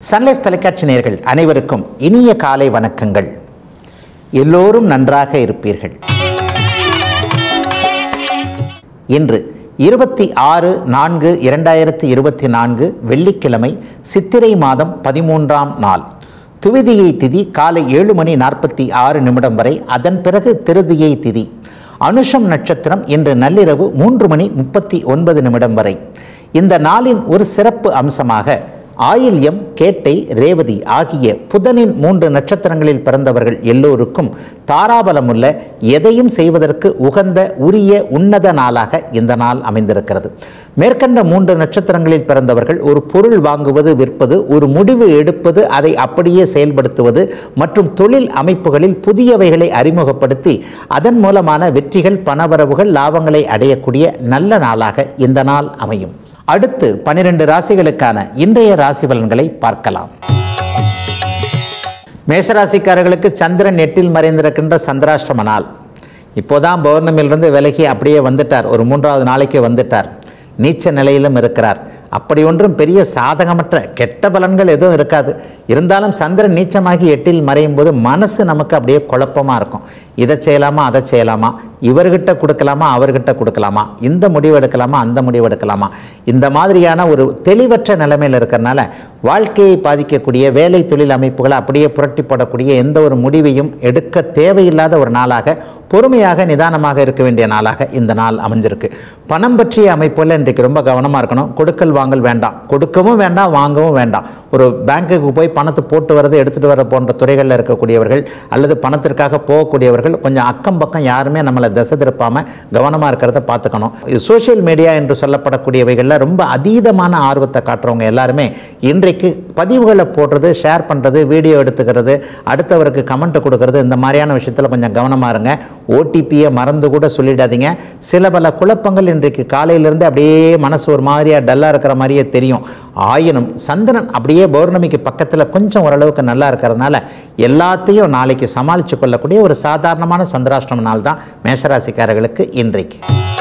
Sun Life தொலைக்காட்சி நேயர்கள் அனைவருக்கும் இனிய காலை வணக்கங்கள். எல்லோரும் நன்றாக இருப்பீர்கள். இன்று 26/4/2024 வெள்ளிக்கிழமை, சித்திரை மாதம் 13ஆம் நாள். துவிதியை திதி காலை 7:46 வரை, அதன் பிறகு திருதியை திதி. அனுஷம் நட்சத்திரம் இன்று நள்ளிரவு 3:39 வரை. இந்த நாளின் ஒரு சிறப்பு அம்சமாக ஆயில்யம், கேட்டை, ரேவதி ஆகிய புதனின் 3 நட்சத்திரங்களில் பிறந்தவர்கள் எல்லோருக்கும் தாராபலமுள்ள, எதையும் செய்வதற்கு உகந்த உரிய உன்னத நாளாக இந்த நாள் அமைந்திருக்கிறது. மேற்கண்ட 3 நட்சத்திரங்களில் பிறந்தவர்கள் ஒரு பொருள் வாங்குவது, விற்பது, ஒரு முடிவு எடுப்பது, அதை அப்படியே செயல்படுத்துவது மற்றும் தொழில் அமைப்புகளில் புதியவைகளை அறிமுகப்படுத்தி அதன் மூலமான வெற்றிகள், பணவரவுகள், லாபங்களை அடையக்கூடிய நல்ல நாளாக இந்த நாள் அமையும். அடுத்து 12 ராசிகளுக்கான இன்றைய ராசி பலன்களை பார்க்கலாம். மேஷராசிக்காரர்களுக்கு சந்திரன் 8இல் மறைந்திருக்கின்ற சந்திராஷ்டம நாள். இப்போதான் பௌர்ணமியிலிருந்து விலகி அப்படியே வந்துட்டார். ஒரு 3வது நாளைக்கு வந்துட்டார். நீச்ச நிலையிலும் இருக்கிறார். அப்படி ஒன்றும் பெரிய சாதகமற்ற கெட்ட பலன்கள் எதுவும் இருக்காது. இருந்தாலும் சந்திரன் நீச்சமாகி 8இல் மறையும் போது மனசு நமக்கு அப்படியே குழப்பமாக இருக்கும். இதை செய்யலாமா, அதை செய்யலாமா, இவர்கிட்ட கொடுக்கலாமா, அவர்கிட்ட கொடுக்கலாமா, இந்த முடிவு எடுக்கலாமா, அந்த முடிவு எடுக்கலாமா, இந்த மாதிரியான ஒரு தெளிவற்ற நிலைமையில் இருக்கிறனால வாழ்க்கையை பாதிக்கக்கூடிய வேலை தொழில் அமைப்புகளை அப்படியே புரட்டி போடக்கூடிய எந்த ஒரு முடிவையும் எடுக்க தேவையில்லாத ஒரு நாளாக, பொறுமையாக நிதானமாக இருக்க வேண்டிய நாளாக இந்த நாள் அமைஞ்சிருக்கு. பணம் பற்றிய அமைப்புல இன்றைக்கு ரொம்ப கவனமாக இருக்கணும். கொடுக்கல் வாங்கல் வேண்டாம், கொடுக்கவும் வேண்டாம், வாங்கவும் வேண்டாம். ஒரு பேங்க்குக்கு போய் பணத்தை போட்டு வரது, எடுத்துகிட்டு வர போன்ற துறைகளில் இருக்கக்கூடியவர்கள் அல்லது பணத்திற்காக போகக்கூடியவர்கள் கொஞ்சம் அக்கம் பக்கம் யாருமே நம்மளை திசை திருப்பாமல் கவனமாக இருக்கிறத பார்த்துக்கணும். சோஷியல் மீடியா என்று சொல்லப்படக்கூடியவைகளில் ரொம்ப அதீதமான ஆர்வத்தை காட்டுறவங்க எல்லாருமே இன்றைக்கு பதிவுகளை போடுறது, ஷேர் பண்ணுறது, வீடியோ எடுத்துக்கிறது, அடுத்தவருக்கு கமெண்ட் கொடுக்கறது, இந்த மாதிரியான விஷயத்தில் கொஞ்சம் கவனமாக இருங்க. ஓடிபியை மறந்து கூட சொல்லிடாதீங்க. சில பல குழப்பங்கள் இன்றைக்கு காலையிலிருந்து அப்படியே மனசு ஒரு மாதிரியாக டல்லாக இருக்கிற மாதிரியே தெரியும். ஆயினும் சந்திரன் அப்படியே பௌர்ணமிக்கு பக்கத்தில் கொஞ்சம் ஓரளவுக்கு நல்லா இருக்கிறதுனால எல்லாத்தையும் நாளைக்கு சமாளித்து கொள்ளக்கூடிய ஒரு சாதாரணமான சந்திராஷ்டம நாள் தான் மேஷராசிக்காரர்களுக்கு இன்றைக்கு.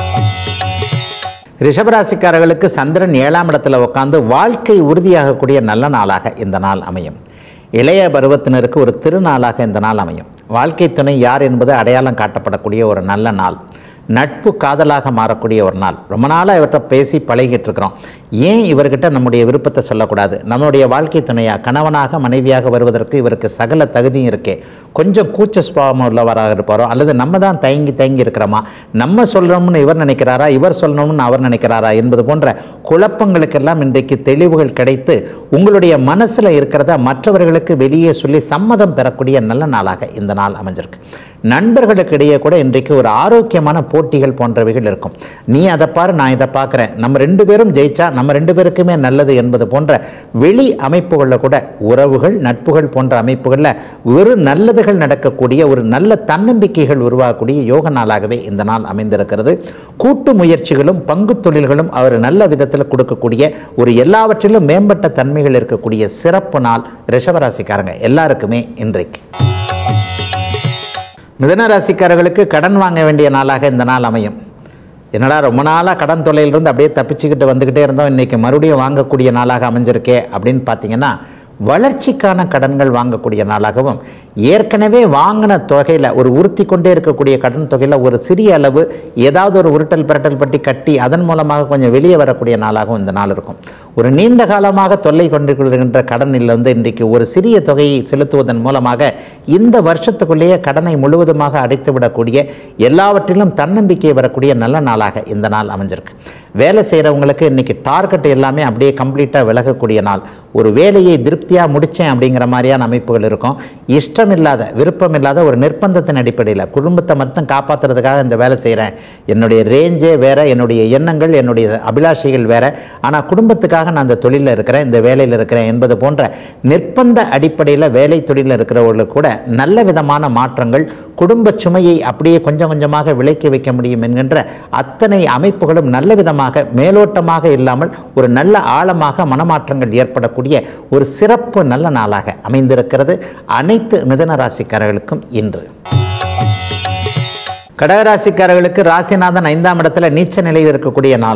ரிஷபராசிக்காரர்களுக்கு சந்திரன் 7ஆம் இடத்துல உட்காந்து வாழ்க்கை உறுதியாகக்கூடிய நல்ல நாளாக இந்த நாள் அமையும். இளைய பருவத்தினருக்கு ஒரு திருநாளாக இந்த நாள் அமையும். வாழ்க்கை துணை யார் என்பது அடையாளம் காட்டப்படக்கூடிய ஒரு நல்ல நாள். நட்பு காதலாக மாறக்கூடிய ஒரு நாள். ரொம்ப நாளாக இவர்கிட்ட பேசி பழகிட்டு இருக்கிறோம், ஏன் இவர்கிட்ட நம்முடைய விருப்பத்தை சொல்லக்கூடாது? நம்முடைய வாழ்க்கை துணையாக, கணவனாக, மனைவியாக வருவதற்கு இவருக்கு சகல தகுதியும் இருக்கே. கொஞ்சம் கூச்ச சுபாவம் உள்ளவராக இருப்பாரோ, அல்லது நம்ம தான் தயங்கி இருக்கிறோமா, நம்ம சொல்லணும்னு இவர் நினைக்கிறாரா, இவர் சொல்லணும்னு அவர் நினைக்கிறாரா என்பது போன்ற குழப்பங்களுக்கெல்லாம் இன்றைக்கு தெளிவுகள் கிடைத்து உங்களுடைய மனசில் இருக்கிறத மற்றவர்களுக்கு வெளியே சொல்லி சம்மதம் பெறக்கூடிய நல்ல நாளாக இந்த நாள் அமைஞ்சிருக்கு. நண்பர்களுக்கு இடையே கூட இன்றைக்கு ஒரு ஆரோக்கியமான போட்டிகள் போன்றவைகள் இருக்கும். நீ அதை பாரு, நான் இதை பார்க்குறேன், நம்ம 2 பேரும் ஜெயிச்சா நம்ம 2 பேருக்குமே நல்லது என்பது போன்ற வெளி அமைப்புகளில் கூட உறவுகள், நட்புகள் போன்ற அமைப்புகளில் வெறும் நல்லதுகள் நடக்கக்கூடிய ஒரு நல்ல தன்னம்பிக்கைகள் உருவாகக்கூடிய யோக நாளாகவே இந்த நாள் அமைந்திருக்கிறது. கூட்டு முயற்சிகளும் பங்கு தொழில்களும் அவர் நல்ல விதத்தில் கொடுக்கக்கூடிய ஒரு எல்லாவற்றிலும் மேம்பட்ட தன்மைகள் இருக்கக்கூடிய சிறப்பு நாள் ரிஷபராசிக்காரங்க எல்லாருக்குமே இன்றைக்கு. மிதுன ராசிக்காரர்களுக்கு கடன் வாங்க வேண்டிய நாளாக இந்த நாள் அமையும். என்னடா ரொம்ப நாளாக கடன் தொல்லையிலிருந்து அப்படியே தப்பிச்சுக்கிட்டு வந்துக்கிட்டே இருந்தோம், இன்றைக்கி மறுபடியும் வாங்கக்கூடிய நாளாக அமைஞ்சிருக்கே அப்படின்னு பார்த்தீங்கன்னா, வளர்ச்சிக்கான கடன்கள் வாங்கக்கூடிய நாளாகவும், ஏற்கனவே வாங்கின தொகையில் ஒரு உறுத்தி கொண்டே இருக்கக்கூடிய கடன் தொகையில் ஒரு சிறிய அளவு ஏதாவது ஒரு உருட்டல் பிரட்டல் பட்டி கட்டி அதன் மூலமாக கொஞ்சம் வெளியே வரக்கூடிய நாளாகவும் இந்த நாள் இருக்கும். ஒரு நீண்ட காலமாக தொல்லை கொண்டிருக்கின்ற கடனில் இன்றைக்கு ஒரு சிறிய தொகையை செலுத்துவதன் மூலமாக இந்த வருஷத்துக்குள்ளேயே கடனை முழுவதுமாக அடைத்துவிடக்கூடிய, எல்லாவற்றிலும் தன்னம்பிக்கை வரக்கூடிய நல்ல நாளாக இந்த நாள் அமைஞ்சிருக்கு. வேலை செய்கிறவங்களுக்கு இன்றைக்கி டார்கெட் எல்லாமே அப்படியே கம்ப்ளீட்டாக விலகக்கூடிய நாள். ஒரு வேலையை திருப்தியாக முடித்தேன் அப்படிங்கிற மாதிரியான அமைப்புகள் இருக்கும். இஷ்டமில்லாத, விருப்பமில்லாத ஒரு நிர்பந்தத்தின் அடிப்படையில் குடும்பத்தை மட்டும் காப்பாற்றுறதுக்காக இந்த வேலை செய்கிறேன், என்னுடைய ரேஞ்சே வேறு, என்னுடைய எண்ணங்கள், என்னுடைய அபிலாஷைகள் வேறு, ஆனால் குடும்பத்துக்காக நான் இந்த தொழிலில் இருக்கிறேன், இந்த வேலையில் இருக்கிறேன் என்பது போன்ற நிர்பந்த அடிப்படையில் வேலை தொழிலில் இருக்கிறவர்களுக்கு கூட நல்ல விதமான மாற்றங்கள், குடும்ப சுமையை அப்படியே கொஞ்சம் கொஞ்சமாக விலக்கி வைக்க முடியும் என்கின்ற அத்தனை அமைப்புகளும் நல்ல விதமாக, மேலோட்டமாக இல்லாமல் ஒரு நல்ல ஆழமாக மனமாற்றங்கள் ஏற்படக்கூடிய ஒரு சிறப்பு நல்ல நாளாக அமைந்திருக்கிறது அனைத்து மிதுன ராசிக்காரர்களுக்கும் இன்று. கடகராசிக்காரர்களுக்கு ராசிநாதன் 5ஆம் இடத்துல நீச்ச நிலையில் இருக்கக்கூடிய நாள்.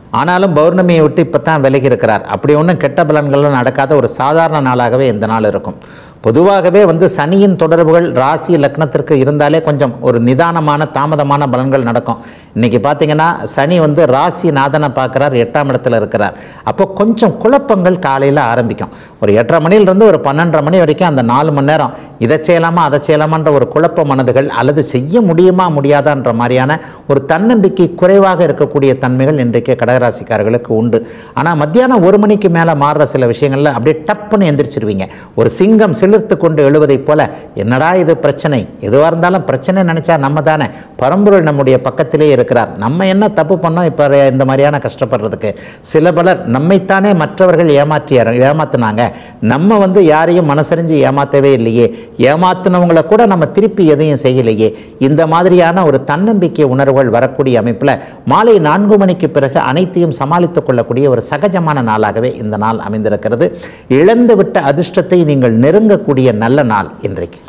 ஆனாலும் பௌர்ணமியை விட்டு இப்போ தான் விலகி இருக்கிறார். அப்படி ஒன்றும் கெட்ட பலன்களும் நடக்காத ஒரு சாதாரண நாளாகவே இந்த நாள் இருக்கும். பொதுவாகவே சனியின் தொடர்புகள் ராசி லக்னத்திற்கு இருந்தாலே கொஞ்சம் ஒரு நிதானமான தாமதமான பலன்கள் நடக்கும். இன்றைக்கி பார்த்தீங்கன்னா சனி ராசி நாதனை பார்க்குறார், 8ஆம் இடத்துல இருக்கிறார். அப்போ கொஞ்சம் குழப்பங்கள் காலையில் ஆரம்பிக்கும். ஒரு 8:30 மணிலிருந்து ஒரு 12:30 மணி வரைக்கும் அந்த 4 மணி நேரம் இதை செய்யலாமா அதை செய்யலாமான்ற ஒரு குழப்ப மனதுகள் அல்லது செய்ய முடியுமா முடியாதான்ற மாதிரியான ஒரு தன்னம்பிக்கை குறைவாக இருக்கக்கூடிய தன்மைகள் இன்றைக்கு கடகராசிக்காரர்களுக்கு உண்டு. ஆனால் மத்தியானம் 1 மணிக்கு மேலே மாறுற சில விஷயங்களில் அப்படியே டப்புன்னு எந்திரிச்சிருவீங்க. ஒரு சிங்கம் சிலிர்த்து கொண்டு எழுவதைப் போல என்னடா இது பிரச்சனை, எதுவாக இருந்தாலும் பிரச்சனை நினைச்சா நம்ம தானே, பரம்பொருள் நம்முடைய பக்கத்திலே இருக்கிறார், நம்ம என்ன தப்பு பண்ணோம் இப்போ இந்த மாதிரியான கஷ்டப்படுறதுக்கு. சில பலர் நம்மைத்தானே மற்றவர்கள் ஏமாத்தினாங்க, நம்ம யாரையும் மனசறிஞ்சு ஏமாற்றவே இல்லையே, ஏமாத்தினவங்களை கூட நம்ம திருப்பி எதையும் செய்யலையே, இந்த மாதிரியான ஒரு தன்னம்பிக்கை உணர்வுகள் வரக்கூடிய அமைப்பில் மாலை 4 மணிக்கு பிறகு அனைத்தையும் சமாளித்துக் கொள்ளக்கூடிய ஒரு சகஜமான நாளாகவே இந்த நாள் அமைந்திருக்கிறது. இழந்துவிட்ட அதிர்ஷ்டத்தை நீங்கள் நெருங்கக்கூடிய நல்ல நாள் இன்றைக்கு.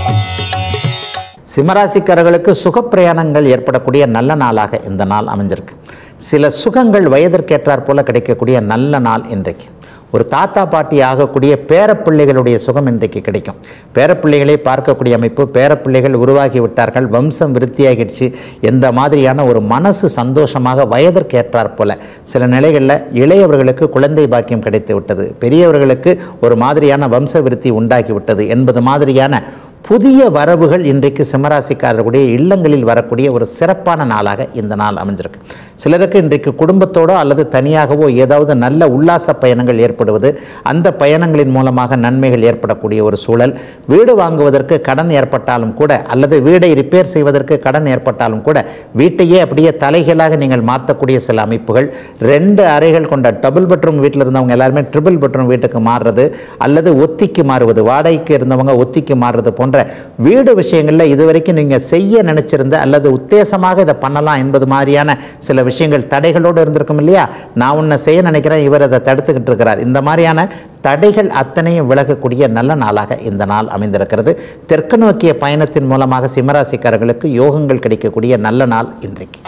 சிம்மராசிக்காரர்களுக்கு சுகப்பிரயாணங்கள் ஏற்படக்கூடிய நல்ல நாளாக இந்த நாள் அமைஞ்சிருக்கு. சில சுகங்கள் வயதிற்கேற்றாற் போல கிடைக்கக்கூடிய நல்ல நாள் இன்றைக்கு. ஒரு தாத்தா பாட்டி ஆகக்கூடிய பேரப்பிள்ளைகளுடைய சுகம் இன்றைக்கு கிடைக்கும். பேரப்பிள்ளைகளை பார்க்கக்கூடிய அமைப்பு, பேரப்பிள்ளைகள் உருவாகி விட்டார்கள், வம்சம் விருத்தியாகிடுச்சு, எந்த மாதிரியான ஒரு மனசு சந்தோஷமாக வயதிற்கேற்றாற் போல. சில நிலைகளில் இளையவர்களுக்கு குழந்தை பாக்கியம் கிடைத்து விட்டது, பெரியவர்களுக்கு ஒரு மாதிரியான வம்ச விருத்தி உண்டாகிவிட்டது என்பது மாதிரியான புதிய வரவுகள் இன்றைக்கு சிம்மராசிக்காரர்களுடைய இல்லங்களில் வரக்கூடிய ஒரு சிறப்பான நாளாக இந்த நாள் அமைஞ்சிருக்கு. சிலருக்கு இன்றைக்கு குடும்பத்தோடோ அல்லது தனியாகவோ ஏதாவது நல்ல உல்லாச பயணங்கள் ஏற்படுவது, அந்த பயணங்களின் மூலமாக நன்மைகள் ஏற்படக்கூடிய ஒரு சூழல். வீடு வாங்குவதற்கு கடன் ஏற்பட்டாலும் கூட அல்லது வீடை ரிப்பேர் செய்வதற்கு கடன் ஏற்பட்டாலும் கூட வீட்டையே அப்படியே தலைகளாக நீங்கள் மாற்றக்கூடிய சில அமைப்புகள். 2 அறைகள் கொண்ட டபுள் பெட்ரூம் வீட்டில் இருந்தவங்க எல்லாருமே ட்ரிபிள் பெட்ரூம் வீட்டுக்கு மாறுறது அல்லது ஒத்திக்கு மாறுவது, வாடகைக்கு இருந்தவங்க ஒத்திக்கு மாறுறது போன்ற வீடு விஷயங்களில் இதுவரைக்கும் நீங்கள் செய்ய நினைச்சிருந்த அல்லது உத்தேசமாக இதை பண்ணலாம் என்பது மாதிரியான சில விஷயங்கள் தடைகளோடு இருந்திருக்கும் இல்லையா. நான் உன்னை செய்ய நினைக்கிறேன், இவர் அதை தடுத்துக்கிட்டு இருக்கிறார். இந்த மாதிரியான தடைகள் அத்தனையும் விலகக்கூடிய நல்ல நாளாக இந்த நாள் அமைந்திருக்கிறது. தெற்கு நோக்கிய பயணத்தின் மூலமாக சிம்மராசிக்காரர்களுக்கு யோகங்கள் கிடைக்கக்கூடிய நல்ல நாள் இன்றைக்கு.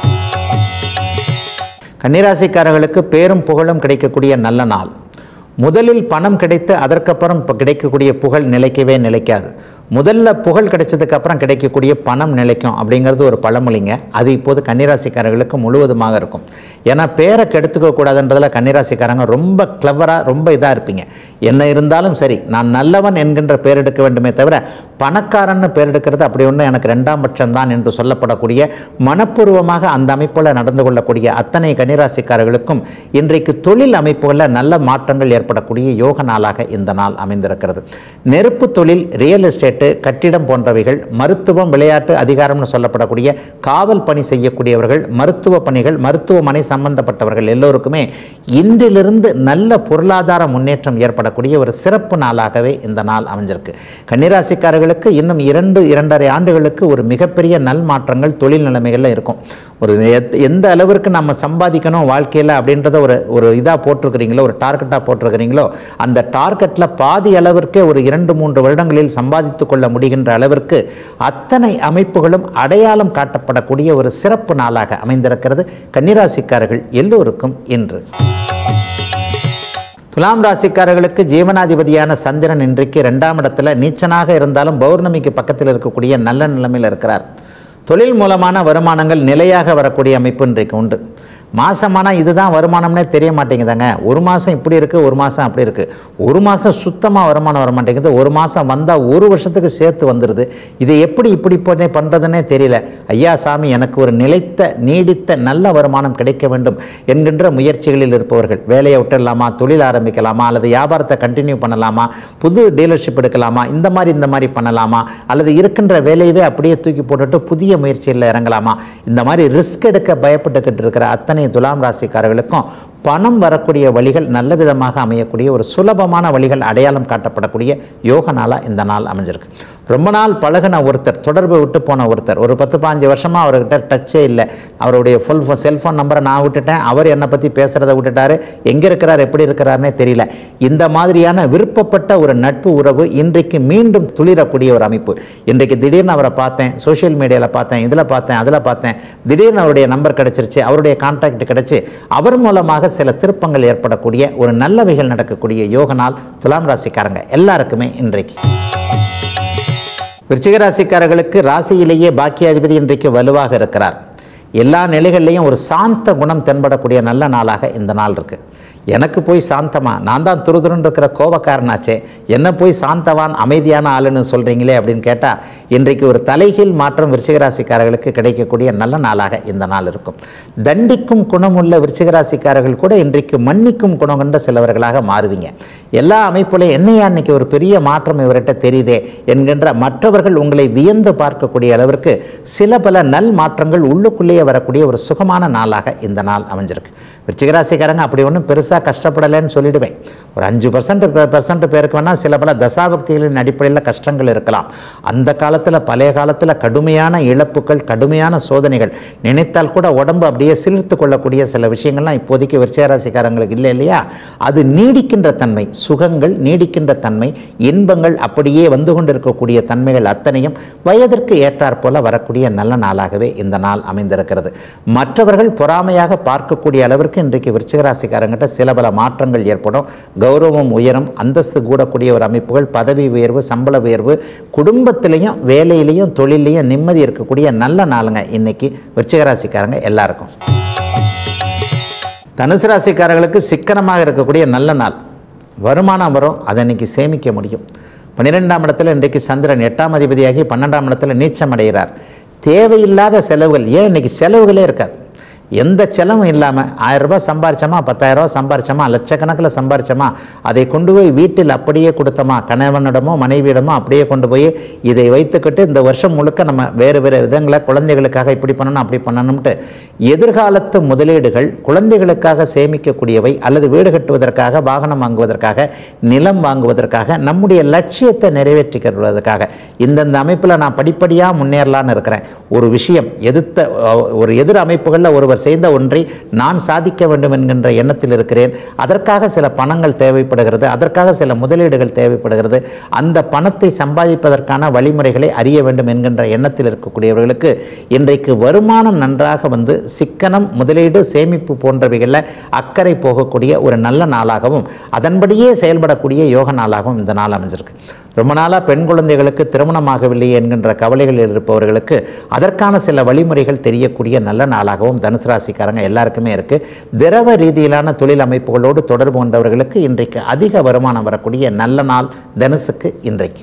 கன்னிராசிக்காரர்களுக்கு பேரும் புகழும் கிடைக்கக்கூடிய நல்ல நாள். முதலில் பணம் கிடைத்து அதற்கப்புறம் கிடைக்கக்கூடிய புகழ் நிலைக்கவே நிலைக்காது. முதல்ல புகழ் கிடைச்சதுக்கப்புறம் கிடைக்கக்கூடிய பணம் நிலைக்கும் அப்படிங்கிறது ஒரு பழமொழிங்க. அது இப்போது கன்னிராசிக்காரர்களுக்கு முழுவதுமாக இருக்கும். ஏன்னா பேரை கெடுத்துக்க கூடாதுன்றதில் கன்னிராசிக்காரங்க ரொம்ப கிளவராக ரொம்ப இதாக இருப்பீங்க. என்ன இருந்தாலும் சரி, நான் நல்லவன் என்கின்ற பேர் எடுக்க வேண்டுமே தவிர பணக்காரன்னு பேர் எடுக்கிறது அப்படி ஒன்று எனக்கு 2ஆம் பட்சம்தான் என்று சொல்லப்படக்கூடிய மனப்பூர்வமாக அந்த அமைப்பில் நடந்து கொள்ளக்கூடிய அத்தனை கன்னிராசிக்காரர்களுக்கும் இன்றைக்கு தொழில் அமைப்புகளில் நல்ல மாற்றங்கள் ஏற்படக்கூடிய யோக நாளாக இந்த நாள் அமைந்திருக்கிறது. நெருப்பு தொழில், ரியல் எஸ்டேட், கட்டிடம் போன்றவைகள், மருத்துவம், விளையாட்டு, அதிகாரம்னு சொல்லப்படக்கூடிய காவல் பணி செய்யக்கூடியவர்கள், மருத்துவ பணிகள், மருத்துவமனை சம்பந்தப்பட்டவர்கள் எல்லோருக்குமே இன்றிலிருந்து நல்ல பொருளாதார முன்னேற்றம் ஏற்படக்கூடிய ஒரு சிறப்பு நாளாகவே இந்த நாள் அமைஞ்சிருக்கு. கன்னிராசிக்காரர்களுக்கு இன்னும் 2-2.5 ஆண்டுகளுக்கு ஒரு மிகப்பெரிய நல் மாற்றங்கள் தொழில் நிலைமைகளில் இருக்கும். ஒரு எந்த அளவிற்கு நம்ம சம்பாதிக்கணும் வாழ்க்கையில் அப்படின்றத ஒரு இதாக போட்டிருக்கிறீங்களோ, ஒரு டார்கெட்டாக போட்டிருக்கிறீங்களோ, அந்த டார்கெட்டில் பாதி அளவிற்கே ஒரு 2-3 வருடங்களில் சம்பாதித்து கொள்ள முடிகின்ற அளவிற்கு அத்தனை அமைப்புகளும் அடையாளம் காட்டப்படக்கூடிய ஒரு சிறப்பு நாளாக அமைந்திருக்கிறது கன்னிராசிக்காரர்கள் எல்லோருக்கும் இன்று. துலாம் ராசிக்காரர்களுக்கு ஜீவனாதிபதியான சந்திரன் இன்றைக்கு 2ஆம் இடத்துல நீச்சனாக இருந்தாலும் பௌர்ணமிக்கு பக்கத்தில் இருக்கக்கூடிய நல்ல நிலைமையில் இருக்கிறார். தொழில் மூலமான வருமானங்கள் நிலையாக வரக்கூடிய அமைப்பு இன்றைக்கு உண்டு. மாதமானால் இதுதான் வருமானம்னே தெரிய மாட்டேங்குதாங்க. ஒரு மாதம் இப்படி இருக்குது, ஒரு மாதம் அப்படி இருக்குது. ஒரு மாதம் சுத்தமாக வருமானம் வர மாட்டேங்குது, ஒரு மாதம் வந்தால் 1 வருஷத்துக்கு சேர்த்து வந்துடுது. இதை இப்படி பண்ணுறதுன்னே தெரியல. ஐயா சாமி, எனக்கு ஒரு நிலைத்த நீடித்த நல்ல வருமானம் கிடைக்க வேண்டும் என்கின்ற முயற்சிகளில் இருப்பவர்கள் வேலையை விட்டுடலாமா, தொழில் ஆரம்பிக்கலாமா, அல்லது வியாபாரத்தை கண்டினியூ பண்ணலாமா, புது டீலர்ஷிப் எடுக்கலாமா, இந்த மாதிரி பண்ணலாமா, அல்லது இருக்கின்ற வேலையவே அப்படியே தூக்கி போட்டுட்டு புதிய முயற்சியில் இறங்கலாமா, இந்த மாதிரி ரிஸ்க் எடுக்க பயப்பட்டுக்கிட்டு இருக்கிற அத்தனை துலாம் ராசிக்காரர்களுக்கும் பணம் வரக்கூடிய வழிகள் நல்ல விதமாக அமையக்கூடிய ஒரு சுலபமான வழிகள் அடையாளம் காட்டப்படக்கூடிய யோக நாளாக இந்த நாள் அமைஞ்சிருக்கு. ரொம்ப நாள் பழகின ஒருத்தர், தொடர்பு விட்டு போன ஒருத்தர், ஒரு 10-15 வருஷமாக அவர்கிட்ட டச்சே இல்லை, அவருடைய செல்ஃபோன் நம்பரை நான் விட்டுட்டேன், அவர் என்னை பற்றி பேசுகிறத விட்டுட்டாரு, எங்கே இருக்கிறார் எப்படி இருக்கிறாருன்னே தெரியல. இந்த மாதிரியான விருப்பப்பட்ட ஒரு நட்பு உறவு இன்றைக்கு மீண்டும் துளிரக்கூடிய ஒரு அமைப்பு. இன்றைக்கு திடீர்னு அவரை பார்த்தேன், சோஷியல் மீடியாவில் பார்த்தேன், இதில் பார்த்தேன், அதில் பார்த்தேன், திடீர்னு அவருடைய நம்பர் கிடச்சிருச்சு, அவருடைய கான்டாக்ட் கிடச்சி அவர் மூலமாக சில திருப்பங்கள் ஏற்படக்கூடிய ஒரு நல்லவைகள் நடக்கக்கூடிய யோக நாள் துலாம் ராசிக்காரங்க எல்லாருக்குமே இன்றைக்கு. விருச்சிக ராசிக்காரர்களுக்கு ராசியிலேயே பாக்கியாதிபதி இன்றைக்கு வலுவாக இருக்கிறார். எல்லா நிலைகளிலையும் ஒரு சாந்த குணம் தென்படக்கூடிய நல்ல நாளாக இந்த நாள் இருக்குது. எனக்கு போய் சாந்தமா, நான் தான் துருதுருன்னு இருக்கிற கோபக்காரனாச்சே, என்ன போய் சாந்தவான் அமைதியான ஆளுன்னு சொல்கிறீங்களே அப்படின்னு கேட்டால் இன்றைக்கு ஒரு தலைகீழ் மாற்றம் விருச்சிகராசிக்காரர்களுக்கு கிடைக்கக்கூடிய நல்ல நாளாக இந்த நாள் இருக்கும். தண்டிக்கும் குணமுள்ள விருச்சிகராசிக்காரர்கள் கூட இன்றைக்கு மன்னிக்கும் குணம் கொண்ட சிலவர்களாக மாறுவீங்க. எல்லா அமைப்புலையும் என்னையா இன்னைக்கு ஒரு பெரிய மாற்றம் இவர்கிட்ட தெரியுதே என்கின்ற மற்றவர்கள் உங்களை வியந்து பார்க்கக்கூடிய அளவிற்கு சில பல நல் மாற்றங்கள் உள்ளுக்குள்ளேயே வரக்கூடிய ஒரு சுகமான நாளாக இந்த நாள் அமைஞ்சிருக்கு. விருச்சிகராசிக்காரங்க அப்படி ஒன்றும் பெருசாக கஷ்டப்படலைன்னு சொல்லிடுவேன். ஒரு 5% பேருக்கு வேணால் சில பல தசாபக்திகளின் அடிப்படையில் கஷ்டங்கள் இருக்கலாம். அந்த காலத்தில் பழைய காலத்தில் கடுமையான இழப்புகள், கடுமையான சோதனைகள், நினைத்தால் கூட உடம்பு அப்படியே சிலிர்த்து கொள்ளக்கூடிய சில விஷயங்கள்லாம் இப்போதைக்கு விருச்சிகராசிக்காரங்களுக்கு இல்லை இல்லையா? அது நீடிக்கின்ற தன்மை, சுகங்கள் நீடிக்கின்ற தன்மை, இன்பங்கள் அப்படியே வந்து கொண்டிருக்கக்கூடிய தன்மைகள் அத்தனையும் வயதிற்கு ஏற்றாற் போல வரக்கூடிய நல்ல நாளாகவே இந்த நாள் அமைந்திருக்கிறது. மற்றவர்கள் பொறாமையாக பார்க்கக்கூடிய அளவிற்கு இன்றைக்கு விருச்சிகராசிக்காரங்கிட்ட சில பல மாற்றங்கள் ஏற்படும். கௌரவம் உயரும், அந்தஸ்து கூடக்கூடிய ஒரு அமைப்புகள், பதவி உயர்வு, சம்பள உயர்வு, குடும்பத்திலையும் வேலையிலையும் தொழிலையும் நிம்மதி இருக்கக்கூடிய நல்ல நாளுங்க இன்னைக்கு விருச்சிகராசிக்காரங்க எல்லாருக்கும். தனுசு ராசிக்காரர்களுக்கு சிக்கனமாக இருக்கக்கூடிய நல்ல நாள். வருமானம் வரும், அதை இன்னைக்கு சேமிக்க முடியும். 12ஆம் இடத்துல இன்றைக்கு சந்திரன் 8ஆம் அதிபதியாகி 12ஆம் இடத்துல நீச்சம் அடைகிறார். தேவையில்லாத செலவுகள், ஏன் இன்னைக்கு செலவுகளே இருக்காது. எந்த செலவும் இல்லாமல் 1000 ரூபாய் சம்பாரிச்சோமா, 10,000 ரூபாய் சம்பாரிச்சோமா, லட்சக்கணக்கில் சம்பாரிச்சோமா, அதை கொண்டு போய் வீட்டில் அப்படியே கொடுத்தோமா, கணவனிடமோ மனைவியிடமோ அப்படியே கொண்டு போய் இதை வைத்துக்கிட்டு இந்த வருஷம் முழுக்க நம்ம வேறு வேறு விதங்களை குழந்தைகளுக்காக இப்படி பண்ணணும் அப்படி பண்ணணும்ட்டு எதிர்காலத்து முதலீடுகள் குழந்தைகளுக்காக சேமிக்கக்கூடியவை, அல்லது வீடு கட்டுவதற்காக, வாகனம் வாங்குவதற்காக, நிலம் வாங்குவதற்காக, நம்முடைய லட்சியத்தை நிறைவேற்றிக்கிறதுக்காக இந்தந்த அமைப்பில் நான் படிப்படியாக முன்னேறலான்னு இருக்கிறேன். ஒரு விஷயம் ஒரு எதிர் அமைப்புகளில் ஒருவர் செய்த ஒன்றை நான் சாதிக்க வேண்டும் என்கின்ற எண்ணத்தில் இருக்கிறேன். அதற்காக சில பணங்கள் தேவைப்படுகிறது, அதற்காக சில முதலீடுகள் தேவைப்படுகிறது. அந்த பணத்தை சம்பாதிப்பதற்கான வழிமுறைகளை அறிய வேண்டும் என்கின்ற எண்ணத்தில் இருக்கக்கூடியவர்களுக்கு இன்றைக்கு வருமானம் நன்றாக வந்து சிக்கனம், முதலீடு, சேமிப்பு போன்றவைகளில் அக்கறை போகக்கூடிய ஒரு நல்ல நாளாகவும் அதன்படியே செயல்படக்கூடிய யோக நாளாகவும் இந்த நாள் அமைஞ்சிருக்கு. ரொம்ப நாளாக பெண் குழந்தைகளுக்கு திருமணமாகவில்லை என்கின்ற கவலைகளில் இருப்பவர்களுக்கு அதற்கான சில வழிமுறைகள் தெரியக்கூடிய நல்ல நாளாகவும் தனுசு ராசிக்காரங்க எல்லாருக்குமே இருக்குது. திரவ ரீதியிலான தொழில் அமைப்புகளோடு தொடர்பு கொண்டவர்களுக்கு இன்றைக்கு அதிக வருமானம் வரக்கூடிய நல்ல நாள் தனுசுக்கு இன்றைக்கு.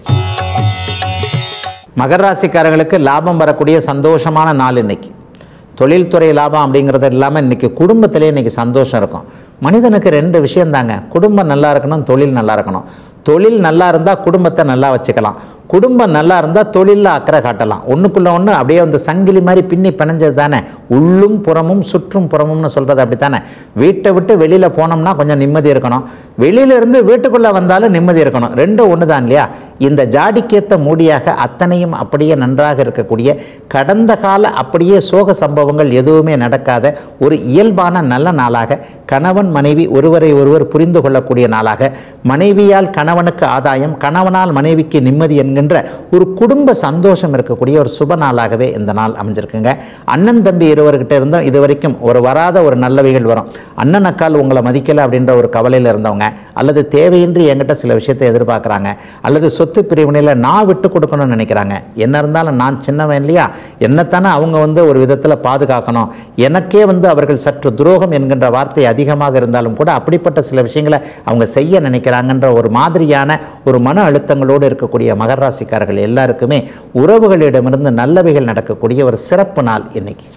மகர ராசிக்காரர்களுக்கு லாபம் வரக்கூடிய சந்தோஷமான நாள் இன்னைக்கு. தொழில்துறை லாபம் அப்படிங்கிறது இல்லாமல் இன்றைக்கி குடும்பத்திலே இன்றைக்கி சந்தோஷம் இருக்கும். மனிதனுக்கு 2 விஷயந்தாங்க, குடும்பம் நல்லா இருக்கணும், தொழில் நல்லா இருக்கணும். தொழில் நல்லா இருந்தால் குடும்பத்தை நல்லா வச்சுக்கலாம், குடும்பம் நல்லா இருந்தால் தொழிலில் அக்கறை காட்டலாம். ஒன்றுக்குள்ள ஒன்று அப்படியே வந்து சங்கிலி மாதிரி பின்னி பிணைஞ்சது தானே. உள்ளும் புறமும் சுற்றும் புறமும்னு சொல்கிறது அப்படி தானே. வீட்டை விட்டு வெளியில் போனோம்னா கொஞ்சம் நிம்மதி இருக்கணும், வெளியிலிருந்து வீட்டுக்குள்ளே வந்தாலும் நிம்மதி இருக்கணும். 2 ஒன்று தான் இல்லையா? இந்த ஜாடிக்கேற்ற மூடியாக அத்தனையும் அப்படியே நன்றாக இருக்கக்கூடிய, கடந்த கால அப்படியே சோக சம்பவங்கள் எதுவுமே நடக்காத ஒரு இயல்பான நல்ல நாளாக, கணவன் மனைவி ஒருவரை ஒருவர் புரிந்து கொள்ளக்கூடிய நாளாக, மனைவியால் கணவனுக்கு ஆதாயம், கணவனால் மனைவிக்கு நிம்மதி என்கின்ற ஒரு குடும்ப சந்தோஷம் இருக்கக்கூடிய ஒரு சுப நாளாகவே இந்த நாள் அமைஞ்சிருக்குங்க. அண்ணன் தம்பி இருவர்கிட்ட இருந்தும் இது வரைக்கும் வராத ஒரு நல்லவைகள் வரும். அண்ணன் அக்கால் உங்களை மதிக்கலை அப்படின்ற ஒரு கவலையில் இருந்தவங்க, அல்லது தேவையின்றி என்கிட்ட சில விஷயத்தை எதிர்பார்க்குறாங்க, அல்லது சொத்து பிரிவினையில் நான் விட்டு கொடுக்கணும்னு நினைக்கிறாங்க. என்ன இருந்தாலும் நான் சின்னவன் இல்லையா, என்னத்தானே அவங்க ஒரு விதத்தில் பாதுகாக்கணும், எனக்கே அவர்கள் சற்று துரோகம் என்கின்ற வார்த்தை அதிகமாக இருந்தாலும் கூட அப்படிப்பட்ட சில விஷயங்களை அவங்க செய்ய நினைக்கிறாங்கன்ற ஒரு மாதிரியான ஒரு மன அழுத்தங்களோடு இருக்கக்கூடிய மகர ராசிக்காரர்கள் எல்லாருக்குமே உறவுகளிடமிருந்து நல்லவைகள் நடக்கக்கூடிய ஒரு சிறப்பு நாள் இன்னைக்கு.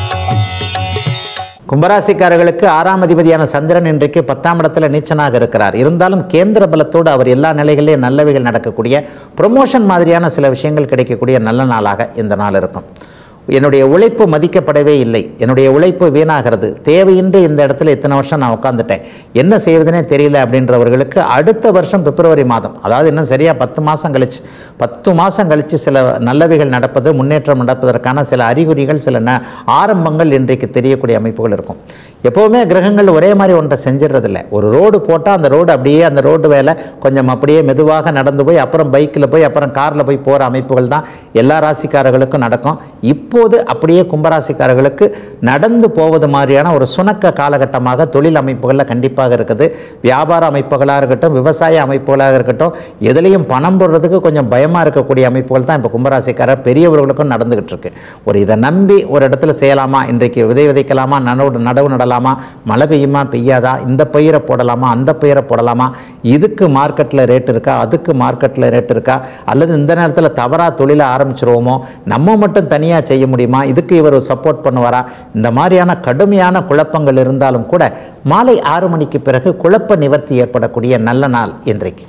கும்பராசிக்காரர்களுக்கு 6ஆம் அதிபதியான சந்திரன் இன்றைக்கு 10ஆம் இடத்துல நீச்சனாக இருக்கிறார். இருந்தாலும் கேந்திர பலத்தோடு அவர் எல்லா நிலைகளிலும் நல்லவைகள் நடக்கக்கூடிய, ப்ரொமோஷன் மாதிரியான சில விஷயங்கள் கிடைக்கக்கூடிய நல்ல நாளாக இந்த நாள் இருக்கும். என்னுடைய உழைப்பு மதிக்கப்படவே இல்லை, என்னுடைய உழைப்பு வீணாகிறது, தேவையின்றி இந்த இடத்துல இத்தனை வருஷம் நான் உட்காந்துட்டேன், என்ன செய்வதுனே தெரியல அப்படின்றவர்களுக்கு அடுத்த வருஷம் பிப்ரவரி மாதம், அதாவது இன்னும் சரியாக 10 மாதம் கழித்து சில நல்லவைகள் நடப்பது, முன்னேற்றம் நடப்பதற்கான சில அறிகுறிகள், சில ஆரம்பங்கள் இன்றைக்கு தெரியக்கூடிய அமைப்புகள் இருக்கும். எப்போவுமே கிரகங்கள் ஒரே மாதிரி ஒன்றை செஞ்சிடறதில்ல. ஒரு ரோடு போட்டால் அந்த ரோடு அப்படியே அந்த ரோடு வேலை கொஞ்சம் அப்படியே மெதுவாக நடந்து போய் அப்புறம் பைக்கில் போய் அப்புறம் காரில் போய் போகிற அமைப்புகள் தான் எல்லா ராசிக்காரர்களுக்கும் நடக்கும். இப்போது அப்படியே கும்பராசிக்காரர்களுக்கு நடந்து போவது மாதிரியான ஒரு சுணக்க காலகட்டமாக தொழில் அமைப்புகளில் கண்டிப்பாக இருக்குது. வியாபார அமைப்புகளாக இருக்கட்டும், விவசாய அமைப்புகளாக இருக்கட்டும், எதுலேயும் பணம் போடுறதுக்கு கொஞ்சம் பயமாக இருக்கக்கூடிய அமைப்புகள் தான் இப்போ கும்பராசிக்காரர் பெரியவர்களுக்கும் நடந்துகிட்டு இருக்கு. ஒரு இதை நம்பி ஒரு இடத்துல செய்யலாமா, இன்றைக்கு விதைக்கலாமா, நடவு நடலாமா, மழை பெய்யுமா பெய்யாதா, இந்த பயிரை போடலாமா அந்த பயிரை போடலாமா, இதுக்கு மார்க்கெட்டில் ரேட் இருக்கா அதுக்கு மார்க்கெட்டில் ரேட் இருக்கா, அல்லது இந்த நேரத்தில் தவறாக தொழிலை ஆரம்பிச்சிருவோமோ, நம்ம மட்டும் தனியாக செய்ய முடியுமா, இதுக்கு இவர் சப்போர்ட் பண்ணுவாரா, இந்த மாதிரியான கடுமையான குழப்பங்கள் இருந்தாலும் கூட மாலை 6 மணிக்கு பிறகு குழப்ப நிவர்த்தி ஏற்படக்கூடிய நல்ல நாள் இன்றைக்கு.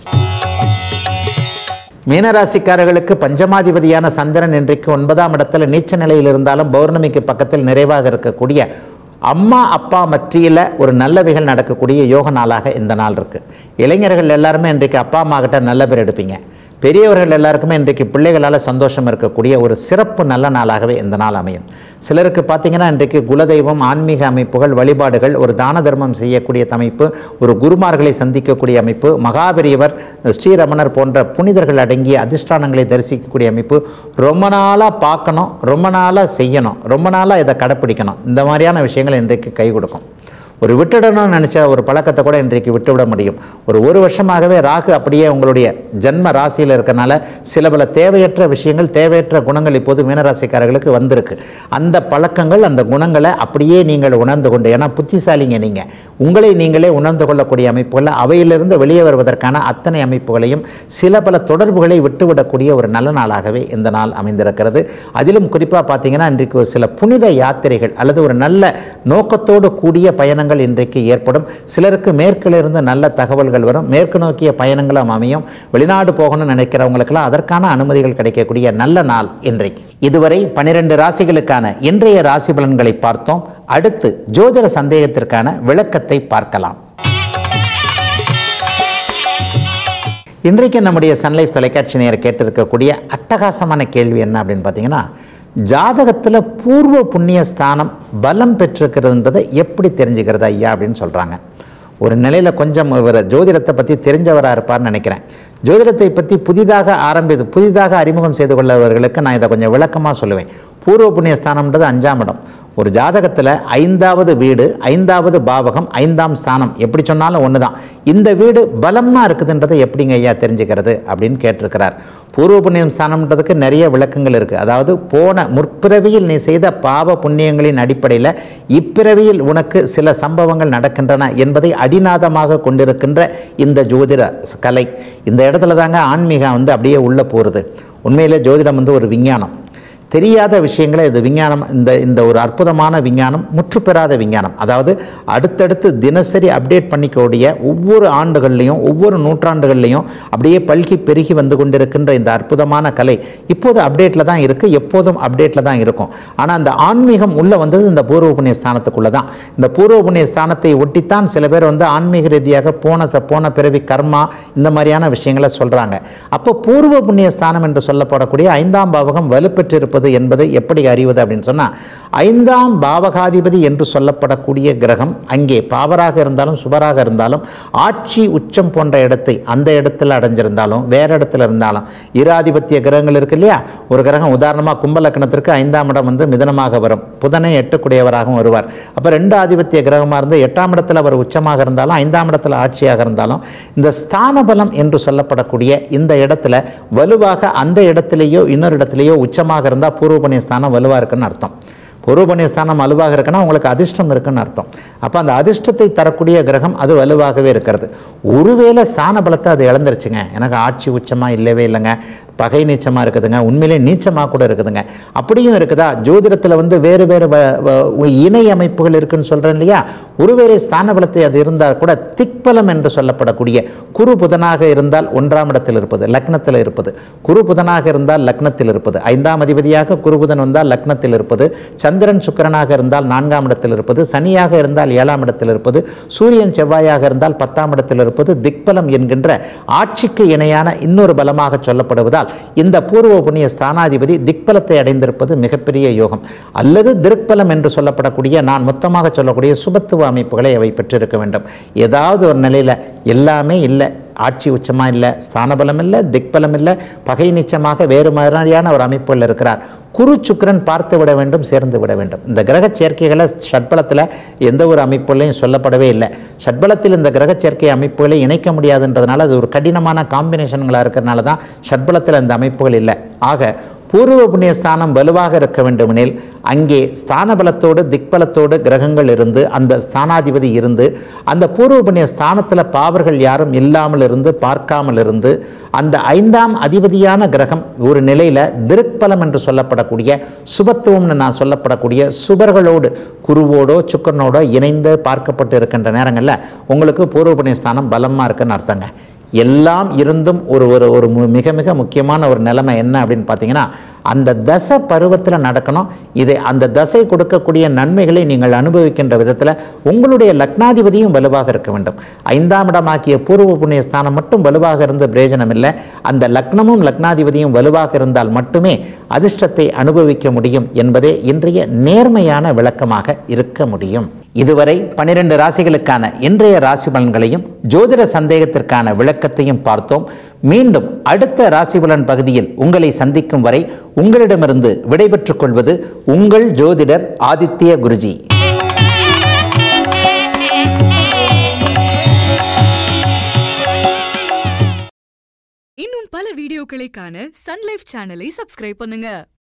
மீனராசிக்காரர்களுக்கு பஞ்சமாதிபதியான சந்திரன் இன்றைக்கு 9ஆம் இடத்துல நீச்ச நிலையில் இருந்தாலும் பௌர்ணமிக்கு பக்கத்தில் நிறைவாக இருக்கக்கூடிய அம்மா அப்பா மத்தியில் ஒரு நல்லவைகள் நடக்கக்கூடிய யோக நாளாக இந்த நாள் இருக்குது. இளைஞர்கள் எல்லாருமே இன்றைக்கு அப்பா அம்மா கிட்ட நல்ல பேர் எடுப்பீங்க. பெரியவர்கள் எல்லாருக்குமே இன்றைக்கு பிள்ளைகளால் சந்தோஷம் இருக்கக்கூடிய ஒரு சிறப்பு நல்ல நாளாகவே இந்த நாள் அமையும். சிலருக்கு பார்த்திங்கன்னா இன்றைக்கு குலதெய்வம், ஆன்மீக அமைப்புகள், வழிபாடுகள், ஒரு தான தர்மம் செய்யக்கூடிய அமைப்பு, ஒரு குருமார்களை சந்திக்கக்கூடிய அமைப்பு, மகாபெரியவர், ஸ்ரீரமணர் போன்ற புனிதர்கள் அடங்கிய அதிஷ்டானங்களை தரிசிக்கக்கூடிய அமைப்பு, ரொம்ப நாளாக பார்க்கணும், ரொம்ப நாளாக செய்யணும், ரொம்ப நாளாக இதை கடைப்பிடிக்கணும், இந்த மாதிரியான விஷயங்கள் இன்றைக்கு கை கொடுக்கும். ஒரு விட்டுடணும்னு நினச்ச ஒரு பழக்கத்தை கூட இன்றைக்கு விட்டுவிட முடியும். ஒரு வருஷமாகவே ராகு அப்படியே உங்களுடைய ஜன்ம ராசியில் இருக்கனால சில பல தேவையற்ற விஷயங்கள், தேவையற்ற குணங்கள் இப்போது மீனராசிக்காரர்களுக்கு வந்திருக்கு. அந்த பழக்கங்கள், அந்த குணங்களை அப்படியே நீங்கள் உணர்ந்து கொண்டு, ஏன்னா புத்திசாலிங்க நீங்கள், உங்களை நீங்களே உணர்ந்து கொள்ளக்கூடிய அமைப்புகள், அவையிலிருந்து வெளியே வருவதற்கான அத்தனை அமைப்புகளையும் சில பல தொடர்புகளை விட்டுவிடக்கூடிய ஒரு நல்ல நாளாகவே இந்த நாள் அமைந்திருக்கிறது. அதிலும் குறிப்பாக பார்த்தீங்கன்னா இன்றைக்கு ஒரு சில புனித யாத்திரைகள் அல்லது ஒரு நல்ல நோக்கத்தோடு கூடிய பயணங்கள் இன்றைக்கு ஏற்படும். சிலருக்கு மேற்கிலிருந்து நல்ல தகவல்கள் வரும், மேற்கு நோக்கிய பயணங்களும் அமையும். வெளிநாடு போகணும்னு நினைக்கிறவங்களுக்கெல்லாம் அதற்கான அனுமதிகள் கிடைக்கக்கூடிய நல்ல நாள் இன்றைக்கு. இதுவரை 12 ராசிகளுக்கான இன்றைய ராசி பலன்களை பார்த்தோம். அடுத்து ஜோதிட சந்தேகத்திற்கான விளக்கத்தை பார்க்கலாம். இன்றைக்கு நம்முடைய சன்லைஃப் தொலைக்காட்சி நேயர் கேட்டிருக்கக்கூடிய அட்டகாசமான கேள்வி என்ன அப்படின்னு பார்த்தீங்கன்னா, ஜாதகத்தில் பூர்வ புண்ணிய ஸ்தானம் பலம் பெற்றிருக்கிறதுன்றதை எப்படி தெரிஞ்சுக்கிறது ஐயா அப்படின்னு சொல்கிறாங்க. ஒரு நிலையில் கொஞ்சம் இவர் ஜோதிடத்தை பற்றி தெரிஞ்சவராக இருப்பார்னு நினைக்கிறேன். ஜோதிடத்தை பற்றி புதிதாக அறிமுகம் செய்து கொள்ளவர்களுக்கு நான் இதை கொஞ்சம் விளக்கமாக சொல்லுவேன். பூர்வ புண்ணிய ஸ்தானம்ன்றது 5ஆம் இடம். ஒரு ஜாதகத்தில் 5வது வீடு, 5வது பாவகம், 5ஆம் ஸ்தானம் எப்படி சொன்னாலும் ஒன்று தான். இந்த வீடு பலமாக இருக்குதுன்றதை எப்படிங்க ஐயா தெரிஞ்சுக்கிறது அப்படின்னு கேட்டிருக்கிறார். பூர்வ புண்ணியம் ஸ்தானம்ன்றதுக்கு நிறைய விளக்கங்கள் இருக்குது. அதாவது முற்பிறவியில் நீ செய்த பாவ புண்ணியங்களின் அடிப்படையில் இப்பிறவியில் உனக்கு சில சம்பவங்கள் நடக்கின்றன என்பதை அடிநாதமாக கொண்டிருக்கின்ற இந்த ஜோதிட கலை, இந்த இடத்துல தாங்க ஆன்மீகம் அப்படியே உள்ளே போகிறது. உண்மையிலே ஜோதிடம் ஒரு விஞ்ஞானம். தெரியாத விஷயங்களை இது விஞ்ஞானம். இந்த ஒரு அற்புதமான விஞ்ஞானம், முற்றுப்பெறாத விஞ்ஞானம். அதாவது அடுத்தடுத்து தினசரி அப்டேட் பண்ணிக்கூடிய ஒவ்வொரு ஆண்டுகள்லையும் ஒவ்வொரு நூற்றாண்டுகள்லையும் அப்படியே பல்கி பெருகி வந்து கொண்டிருக்கின்ற இந்த அற்புதமான கலை இப்போது அப்டேட்டில் தான் இருக்குது, எப்போதும் அப்டேட்டில் தான் இருக்கும். ஆனால் அந்த ஆன்மீகம் உள்ளே வந்தது இந்த பூர்வ புண்ணிய ஸ்தானத்துக்குள்ளே தான். இந்த பூர்வ புண்ணிய ஸ்தானத்தை ஒட்டித்தான் சில பேர் ஆன்மீக ரீதியாக போன பிறவி கர்மா இந்த மாதிரியான விஷயங்களை சொல்கிறாங்க. அப்போ பூர்வ புண்ணிய ஸ்தானம் என்று சொல்லப்படக்கூடிய 5ஆம் பாவகம் வலுப்பெற்றிருப்பது என்பதை எப்படி அறிவது அப்படின்னு சொன்னால், 5ஆம் பாவகாதிபதி என்று சொல்லப்படக்கூடிய கிரகம் அங்கே பாவராக இருந்தாலும் சுபராக இருந்தாலும் ஆட்சி உச்சம் போன்ற இடத்தை அந்த இடத்துல அடைஞ்சிருந்தாலும் வேற இடத்துல இருந்தாலும், இராதிபத்திய கிரகங்கள் இருக்கு இல்லையா, ஒரு கிரகம் உதாரணமாக கும்பலக்கணத்திற்கு 5ஆம் இடம் மிதனமாக வரும், புதனை 8 வருவார். அப்போ 2 ஆதிபத்திய கிரகமாக இருந்து 8ஆம் இடத்துல அவர் உச்சமாக இருந்தாலும் 5ஆம் இடத்துல ஆட்சியாக இருந்தாலும் இந்த ஸ்தான பலம் என்று சொல்லப்படக்கூடிய இந்த இடத்துல வலுவாக அந்த இடத்திலேயோ இன்னொரு இடத்திலேயோ உச்சமாக இருந்தால் பூர்வ புண்ணிய ஸ்தானம் வலுவாக இருக்குன்னு அர்த்தம். பூர்வ புண்ணியஸ்தானம் வலுவாக இருக்குன்னா உங்களுக்கு அதிர்ஷ்டம் இருக்குன்னு அர்த்தம். அப்போ அந்த அதிர்ஷ்டத்தை தரக்கூடிய கிரகம் அது வலுவாகவே இருக்கிறது. ஒருவேளை ஸ்தான பலத்தை அது இழந்துருச்சுங்க, எனக்கு ஆட்சி உச்சமாக இல்லவே இல்லைங்க, பகை நீச்சமாக இருக்குதுங்க, உண்மையிலே நீச்சமாக கூட இருக்குதுங்க, அப்படியும் இருக்குதா? ஜோதிடத்தில் வந்து வேறு வேறு இணை அமைப்புகள் இருக்குன்னு சொல்கிறேன் இல்லையா? ஒருவேளை ஸ்தான பலத்தை அது இருந்தால் கூட திக்பலம் என்று சொல்லப்படக்கூடிய குரு புதனாக இருந்தால் 1ஆம் இடத்தில் இருப்பது, லக்னத்தில் இருப்பது, குரு புதனாக இருந்தால் லக்னத்தில் இருப்பது, 5ஆம் அதிபதியாக குரு புதன் வந்தால் லக்னத்தில் இருப்பது, சந்திரன் சுக்கிரனாக இருந்தால் 4ஆம் இடத்தில் இருப்பது, சனியாக இருந்தால் 7ஆம் இடத்தில் இருப்பது, சூரியன் செவ்வாயாக இருந்தால் 10ஆம் இடத்தில் இருப்பது திக்பலம் என்கின்ற ஆட்சிக்கு இணையான இன்னொரு பலமாக சொல்லப்படுவதால் இந்த பூர்வ புண்ணிய ஸ்தானாதிபதி திக்பலத்தை அடைந்திருப்பது மிகப்பெரிய யோகம். அல்லது திருக்பலம் என்று சொல்லப்படக்கூடிய நான் மொத்தமாக சொல்லக்கூடிய சுபத்துவ அமைப்புகளை அவை பெற்றிருக்க வேண்டும். ஏதாவது ஒரு நிலையில் எல்லாமே இல்லை, ஆட்சி உச்சமாக இல்லை, ஸ்தானபலம் இல்லை, திக்பலம் இல்லை, பகை நிச்சயமாக வேறு மாதிரியான ஒரு அமைப்புகள் இருக்கிறார். குரு சுக்கிரன் பார்த்து விட வேண்டும், சேர்ந்து விட வேண்டும். இந்த கிரக சேர்க்கைகளை ஷட்பலத்தில் எந்த ஒரு அமைப்புகளையும் சொல்லப்படவே இல்லை. ஷட்பலத்தில் இந்த கிரக சேர்க்கை அமைப்புகளை இணைக்க முடியாதுன்றதுனால அது ஒரு கடினமான காம்பினேஷன்களாக இருக்கிறதுனால தான் ஷட்பலத்தில் இந்த அமைப்புகள் இல்லை. ஆக பூர்வ புண்ணிய ஸ்தானம் வலுவாக இருக்க வேண்டுமெனில் அங்கே ஸ்தான பலத்தோடு திக்பலத்தோடு கிரகங்கள் இருந்து அந்த ஸ்தானாதிபதி இருந்து அந்த பூர்வ புண்ணிய ஸ்தானத்தில் பாவர்கள் யாரும் இல்லாமல் இருந்து பார்க்காமல் இருந்து அந்த 5ஆம் அதிபதியான கிரகம் ஒரு நிலையில் திருக்பலம் என்று சொல்லப்படக்கூடிய சுபத்துவம்னு நான் சொல்லப்படக்கூடிய சுபர்களோடு குருவோடோ சுக்கரனோடோ இணைந்து பார்க்கப்பட்டு இருக்கின்ற நேரங்களில் உங்களுக்கு பூர்வ புண்ணிய ஸ்தானம் பலமாக இருக்குன்னு அர்த்தங்க. எல்லாம் இருந்தும் ஒரு மிக மிக முக்கியமான ஒரு நிலைமை என்ன அப்படின்னு பார்த்தீங்கன்னா, அந்த தசை பருவத்தில் நடக்கணும். இது அந்த தசை கொடுக்கக்கூடிய நன்மைகளை நீங்கள் அனுபவிக்கின்ற விதத்தில் உங்களுடைய லக்னாதிபதியும் வலுவாக இருக்க வேண்டும். 5ஆம் இடமாக்கிய பூர்வ புண்ணிய ஸ்தானம் மட்டும் வலுவாக இருந்து பிரயோஜனம் இல்லை. அந்த லக்னமும் லக்னாதிபதியும் வலுவாக இருந்தால் மட்டுமே அதிர்ஷ்டத்தை அனுபவிக்க முடியும் என்பதே இன்றைய நேர்மையான விளக்கமாக இருக்க முடியும். இதுவரை 12 ராசிகளுக்கான இன்றைய ராசி பலன்களையும் ஜோதிட சந்தேகத்திற்கான விளக்கத்தையும் பார்த்தோம். மீண்டும் அடுத்த ராசி பலன் பகுதியில் உங்களை சந்திக்கும் வரை உங்களிடமிருந்து விடைபெற்றுக் கொள்வது உங்கள் ஜோதிடர் ஆதித்ய குருஜி. இன்னும் பல வீடியோக்களை காண சன் லைஃப் சேனலை சப்ஸ்கிரைப் பண்ணுங்க.